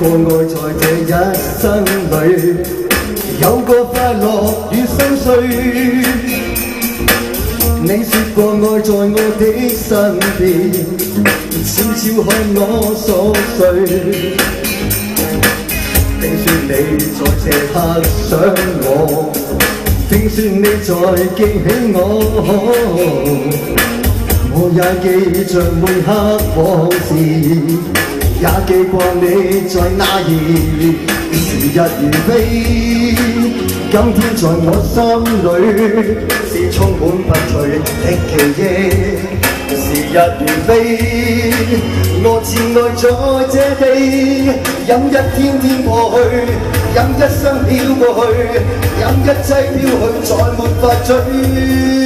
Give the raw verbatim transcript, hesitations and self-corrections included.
過愛在這一生裏，有過快樂與心碎。你說過愛在我的身邊，悄悄看我瑣碎。聽說你在這刻想我，聽說你在記起我。我也記着每刻往事，也記掛你在哪兒。時日如飛，今天在我心裏是充滿不退的記憶。時日如飛，我至愛在這地，任一天天過去，任一生飄過去，任一切飄去，再沒法追。